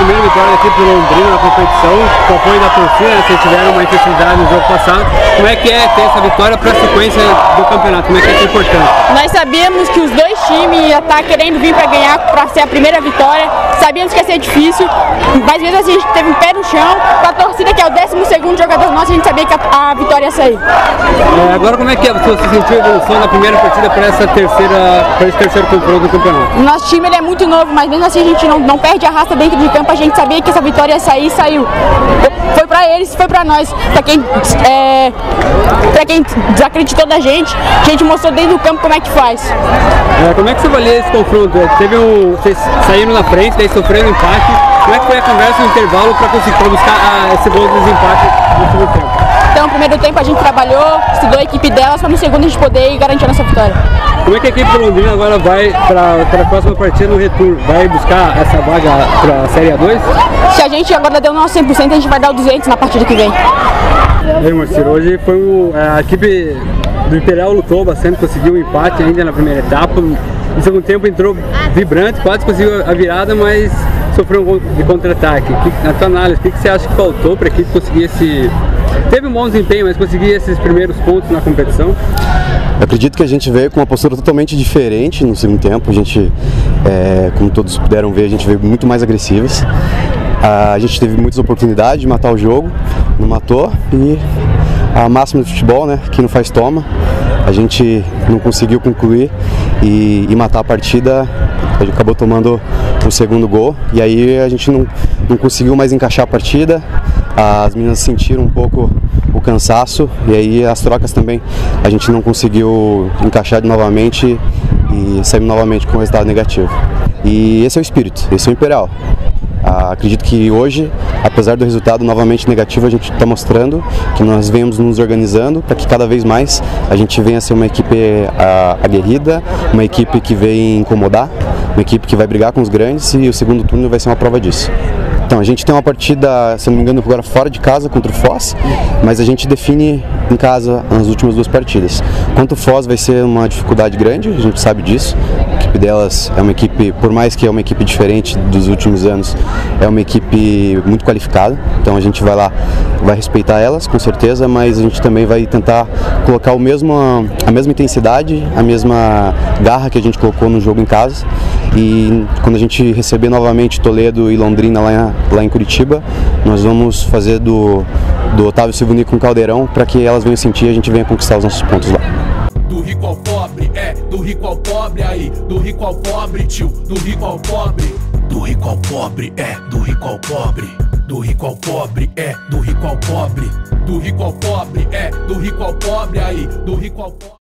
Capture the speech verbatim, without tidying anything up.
primeira vitória aqui pro Londrina na competição, com o apoio da torcida, vocês tiveram uma intensidade no jogo passado. Como é que é ter essa vitória para a sequência do campeonato? Como é que é importante? Nós sabíamos que os dois times iam estar querendo vir para ganhar, para ser a primeira vitória. Sabíamos que ia ser difícil, mas mesmo assim a gente teve um pé no chão. Com a torcida, que é o décimo segundo jogador nosso, a gente sabia que a, a vitória ia sair. É, agora como é que é? Você sentiu a evolução da primeira partida para essa terceira, para esse terceiro confronto do campeonato? O nosso time ele é muito novo, mas mesmo assim a gente não, não perde a raça dentro de campo. A gente sabia que essa vitória ia sair e saiu. Foi pra eles, foi pra nós. Pra quem, é, pra quem desacreditou da gente, a gente mostrou dentro do campo como é que faz. É, como é que você avalia esse confronto? Teve um, vocês saíram na frente, daí sofreram um empate. Como é que foi a conversa no intervalo para conseguir pra buscar a, esse gol do desempate no segundo tempo? Então, no primeiro tempo a gente trabalhou, estudou a equipe delas para no segundo a gente poder garantir a nossa vitória. Como é que a equipe do Londrina agora vai para a próxima partida no retorno? Vai buscar essa vaga para a Série A dois? Se a gente agora deu o nosso cem por cento, a gente vai dar o duzentos na partida que vem. E aí, Marcelo, hoje foi o, a equipe do Imperial lutou bastante, conseguiu um empate ainda na primeira etapa. No segundo tempo entrou vibrante, quase conseguiu a virada, mas sofreu um gol de contra-ataque. Na tua análise, o que você acha que faltou para a equipe conseguir esse... Teve um bom desempenho, mas conseguir esses primeiros pontos na competição? Eu acredito que a gente veio com uma postura totalmente diferente no segundo tempo. A gente, é, como todos puderam ver, a gente veio muito mais agressivas. A gente teve muitas oportunidades de matar o jogo, não matou, e a máxima do futebol, né, quem não faz toma. A gente não conseguiu concluir e, e matar a partida, a gente acabou tomando o segundo gol, e aí a gente não, não conseguiu mais encaixar a partida. As meninas sentiram um pouco o cansaço, e aí as trocas também a gente não conseguiu encaixar novamente e saímos novamente com um resultado negativo. E esse é o espírito, esse é o Imperial. Ah, acredito que hoje, apesar do resultado novamente negativo, a gente está mostrando que nós venhamos nos organizando para que cada vez mais a gente venha a ser uma equipe ah, aguerrida, uma equipe que vem incomodar, uma equipe que vai brigar com os grandes, e o segundo turno vai ser uma prova disso. Então, a gente tem uma partida, se não me engano, agora fora de casa contra o Foz, mas a gente define em casa nas últimas duas partidas. Quanto o Foz vai ser uma dificuldade grande, a gente sabe disso. A equipe delas é uma equipe, por mais que é uma equipe diferente dos últimos anos, é uma equipe muito qualificada. Então a gente vai lá, vai respeitar elas, com certeza, mas a gente também vai tentar colocar o mesmo, a mesma intensidade, a mesma garra que a gente colocou no jogo em casa. E quando a gente receber novamente Toledo e Londrina lá, lá em Curitiba, nós vamos fazer do, do Otávio Silvani com Caldeirão para que elas venham sentir e a gente venha conquistar os nossos pontos lá. Do rico ao pobre, é, do rico ao pobre, aí, do rico ao pobre, tio, do rico ao pobre. Do rico ao pobre, é, do rico ao pobre. Do rico ao pobre, é, do rico ao pobre. Do rico ao pobre, é, do rico ao pobre, aí, do rico ao pobre.